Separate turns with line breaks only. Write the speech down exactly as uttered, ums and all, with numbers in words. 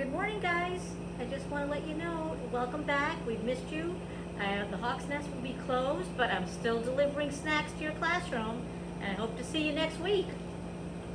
Good morning, guys. I just want to let you know, welcome back. We've missed you. Uh, the Hawk's Nest will be closed, but I'm still delivering snacks to your classroom, and I hope to see you next week.